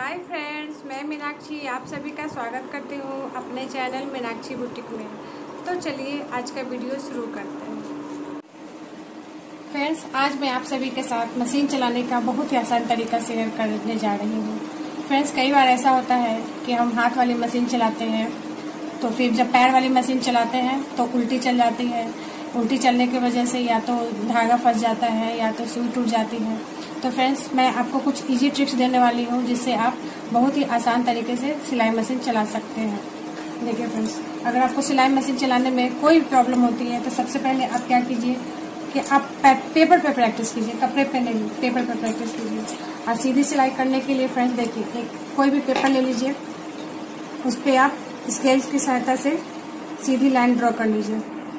Hi friends, मैं मीनाक्षी आप सभी का स्वागत करती हूँ अपने चैनल मीनाक्षी बुटीक में। तो चलिए आज का वीडियो शुरू करते हैं। फ्रेंड्स, आज मैं आप सभी के साथ मशीन चलाने का बहुत ही आसान तरीका शेयर करने जा रही हूँ। फ्रेंड्स, कई बार ऐसा होता है कि हम हाथ वाली मशीन चलाते हैं तो फिर जब पैर वाली मशीन चलाते हैं तो उल्टी चल जाती है। उल्टी चलने की वजह से या तो धागा फंस जाता है या तो सुई टूट जाती है। तो फ्रेंड्स, मैं आपको कुछ इजी ट्रिक्स देने वाली हूँ जिससे आप बहुत ही आसान तरीके से सिलाई मशीन चला सकते हैं। देखिए फ्रेंड्स, अगर आपको सिलाई मशीन चलाने में कोई प्रॉब्लम होती है तो सबसे पहले आप क्या कीजिए कि आप पेपर पे प्रैक्टिस कीजिए, कपड़े पे नहीं, पेपर पे प्रैक्टिस कीजिए। और सीधी सिलाई करने के लिए फ्रेंड्स देखिए, कोई भी पेपर ले लीजिए, उस पर आप स्केल की सहायता से सीधी लाइन ड्रॉ कर लीजिए।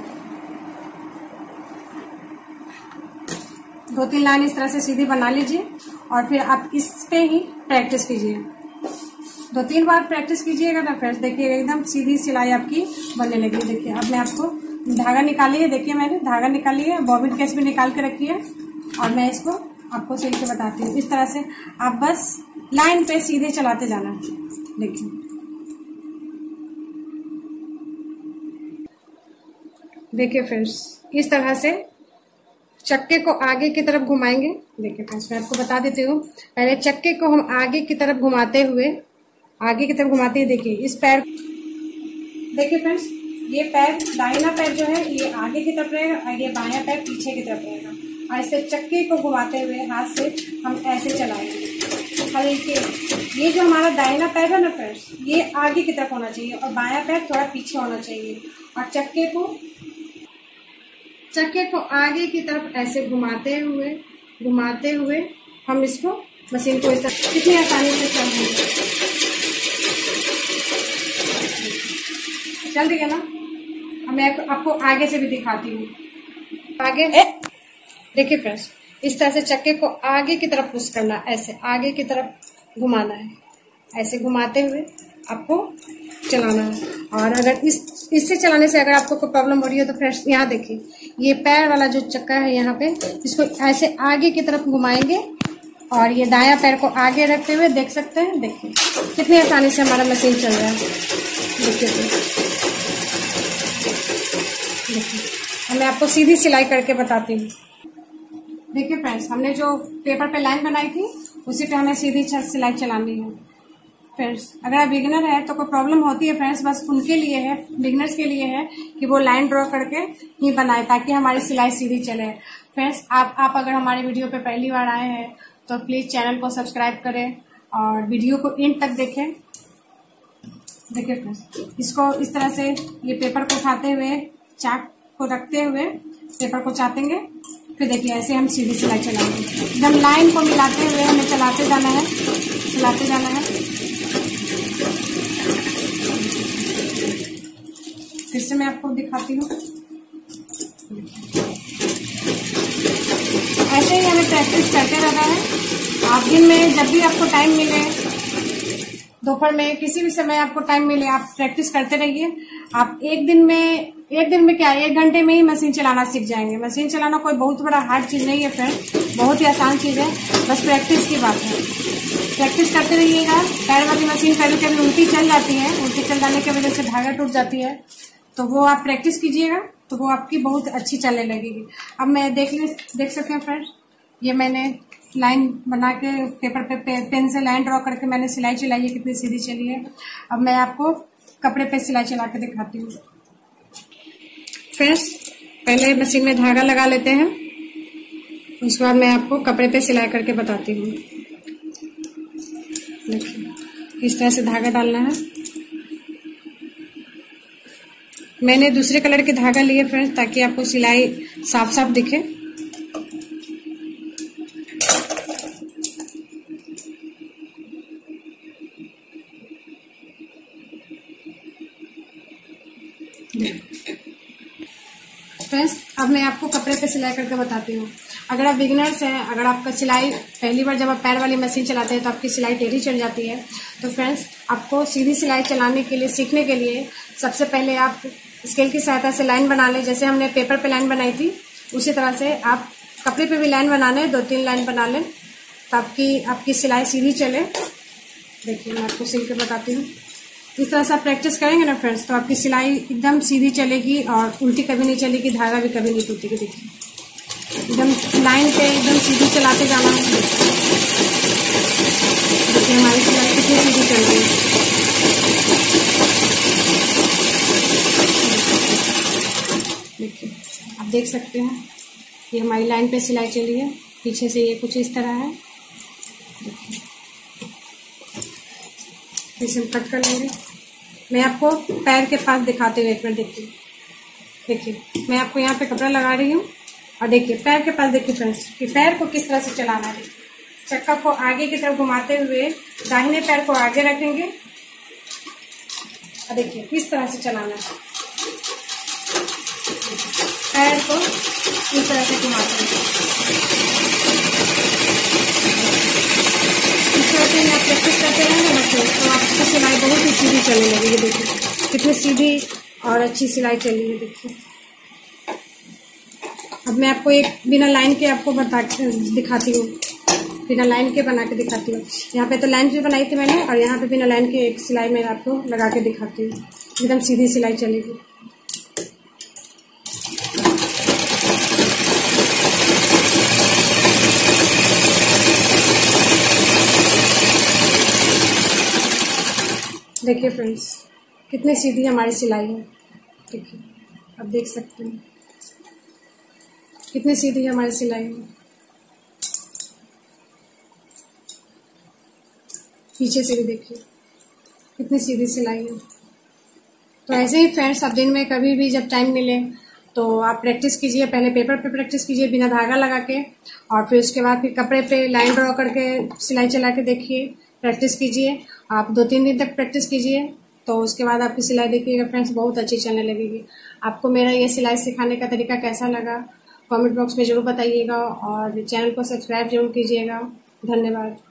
2-3 लाइन इस तरह से सीधी बना लीजिए और फिर आप इस पे ही प्रैक्टिस कीजिए। 2-3 बार प्रैक्टिस कीजिएगा ना फ्रेंड्स, देखिए एकदम सीधी सिलाई आपकी बनने लगी। देखिए अब मैं आपको धागा निकाली है, देखिए मैंने धागा निकाली है, बॉबिन केस भी निकाल के रखी है और मैं इसको आपको सिल के बताती हूँ। इस तरह से आप बस लाइन पे सीधे चलाते जाना। देखिए फ्रेंड्स, इस तरह से चक्के को आगे की तरफ घुमाएंगे। देखिए फ्रेंड्स, मैं आपको बता देती हूँ, पहले चक्के को हम आगे की तरफ घुमाते हुए देखिए इस पैर, देखिए फ्रेंड्स, ये पैर दाहिना पैर जो है ये आगे की तरफ रहेगा और ये बायां पैर पीछे की तरफ रहेगा। और इसे चक्के को घुमाते हुए हाथ से हम ऐसे चलाएंगे हल्के। ये जो हमारा दाहिना पैर है ना फ्रेंड्स, ये आगे की तरफ होना चाहिए और बायां पैर थोड़ा पीछे होना चाहिए। और चक्के को आगे की तरफ ऐसे घुमाते हुए हम इसको मशीन को इस तरह कितनी आसानी से चल रही है ना। अब मैं आपको आगे से भी दिखाती हूँ। आगे देखिए फ्रेंड्स, इस तरह से चक्के को आगे की तरफ पुश करना, ऐसे आगे की तरफ घुमाना है, ऐसे घुमाते हुए आपको चलाना है। और अगर इससे चलाने से अगर आपको कोई प्रॉब्लम हो रही है तो फ्रेंड्स यहाँ देखिए, ये पैर वाला जो चक्का है यहाँ पे, इसको ऐसे आगे की तरफ घुमाएंगे और ये दायां पैर को आगे रखते हुए देख सकते हैं। देखिए कितनी आसानी से हमारा मशीन चल रहा है। देखिए मैं आपको सीधी सिलाई करके बताती हूँ। देखिए फ्रेंड्स, हमने जो पेपर पे लाइन बनाई थी उसी पे हमें सीधी सिलाई चलानी है। फ्रेंड्स, अगर आप बिगिनर है तो कोई प्रॉब्लम होती है फ्रेंड्स, बस उनके लिए है, बिगिनर्स के लिए है कि वो लाइन ड्रॉ करके ही बनाए ताकि हमारी सिलाई सीधी चले। फ्रेंड्स, आप अगर हमारे वीडियो पे पहली बार आए हैं तो प्लीज चैनल को सब्सक्राइब करें और वीडियो को एंड तक देखें। देखिए फ्रेंड्स, इसको इस तरह से ये पेपर को उठाते हुए, चाक को रखते हुए पेपर को चाटेंगे, फिर देखिए ऐसे हम सीधी सिलाई चलाएंगे। एकदम लाइन को मिलाते हुए हमें चलाते जाना है। फिर से मैं आपको दिखाती हूँ। ऐसे ही हमें प्रैक्टिस करते रहना है। आप दिन में जब भी आपको टाइम मिले, दोपहर में किसी भी समय आपको टाइम मिले, आप प्रैक्टिस करते रहिए। आप एक दिन में क्या 1 घंटे में ही मशीन चलाना सीख जाएंगे। मशीन चलाना कोई बहुत बड़ा हार्ड चीज नहीं है फ्रेंड, बहुत ही आसान चीज है, बस प्रैक्टिस की बात है। प्रैक्टिस करते रहिएगा। पैर वाली मशीन कभी कभी उल्टी चल जाती है, उल्टी चल जाने की वजह से धागा टूट जाती है, तो वो आप प्रैक्टिस कीजिएगा तो वो आपकी बहुत अच्छी चलने लगेगी। अब मैं देख सकते हैं फ्रेंड्स, ये मैंने लाइन बना के पेपर पे पेन से लाइन ड्रॉ करके मैंने सिलाई चलाई है, कितनी सीधी चली है। अब मैं आपको कपड़े पे सिलाई चला के दिखाती हूँ। फ्रेंड्स, पहले मशीन में धागा लगा लेते हैं, उसके बाद मैं आपको कपड़े पे सिलाई करके बताती हूँ। देखिए इस तरह से धागा डालना है। मैंने दूसरे कलर के धागा लिए फ्रेंड्स ताकि आपको सिलाई साफ साफ दिखे। फ्रेंड्स, अब मैं आपको कपड़े पे सिलाई करके बताती हूँ। अगर आप बिगिनर्स हैं, अगर आपका सिलाई पहली बार जब आप पैर वाली मशीन चलाते हैं तो आपकी सिलाई टेढ़ी चल जाती है, तो फ्रेंड्स आपको सीधी सिलाई चलाने के लिए, सीखने के लिए सबसे पहले आप स्केल की सहायता से लाइन बना लें। जैसे हमने पेपर पे लाइन बनाई थी उसी तरह से आप कपड़े पे भी लाइन बनाने, 2-3 लाइन बना लें ताकि आपकी सिलाई सीधी चले। देखिए मैं आपको सिल के बताती हूँ। इस तरह से आप प्रैक्टिस करेंगे ना फ्रेंड्स, तो आपकी सिलाई एकदम सीधी चलेगी और उल्टी कभी नहीं चलेगी, धागा भी कभी नहीं टूटेगी। देखिए एकदम लाइन पे एकदम सीधी चलाते जाना है। देखिए हमारी सिलाई कितनी सीधी चल रही है। देखिए आप देख सकते हैं ये हमारी लाइन पे सिलाई चली है। पीछे से ये कुछ इस तरह है। देखिए इसे हम कट कर लेंगे। मैं आपको पैर के पास दिखाते हुए एक मिनट देखिए। देखिए मैं आपको यहाँ पे कपड़ा लगा रही हूँ और देखिए पैर के पास देखिए फ्रेंड्स कि पैर को किस तरह से चलाना है। चक्का को आगे की तरफ घुमाते हुए दाहिने पैर को आगे रखेंगे और देखिए किस तरह से चलाना है। पैर को इस तरह से घुमाते हैं। इस तरह से आप प्रैक्टिस करते रहेंगे बच्चे तो आपकी सिलाई बहुत ही सीधी चलने लगेगी। देखिए कितनी सीधी और अच्छी सिलाई चली है। देखिए अब मैं आपको एक बिना लाइन के आपको दिखाती हूँ। बिना लाइन के बना के दिखाती हूँ। यहाँ पे तो लाइन भी बनाई थी मैंने और यहाँ पे बिना लाइन के एक सिलाई मैं आपको लगा के दिखाती हूँ। एकदम सीधी सिलाई चलेगी। देखिए फ्रेंड्स कितनी सीधी हमारी सिलाई है। देखिए आप देख सकते हैं कितनी सीधी हमारी सिलाई है। पीछे से भी देखिए कितनी सीधी सिलाई है। तो ऐसे ही फ्रेंड्स आप दिन में कभी भी जब टाइम मिले तो आप प्रैक्टिस कीजिए। पहले पेपर पे प्रैक्टिस कीजिए बिना धागा लगा के और फिर उसके बाद फिर कपड़े पे लाइन ड्रॉ करके सिलाई चला के देखिए। प्रैक्टिस कीजिए। आप 2-3 दिन तक प्रैक्टिस कीजिए तो उसके बाद आपकी सिलाई देखिएगा फ्रेंड्स बहुत अच्छी चलने लगेगी। आपको मेरा ये सिलाई सिखाने का तरीका कैसा लगा कमेंट बॉक्स में ज़रूर बताइएगा और चैनल को सब्सक्राइब जरूर कीजिएगा। धन्यवाद।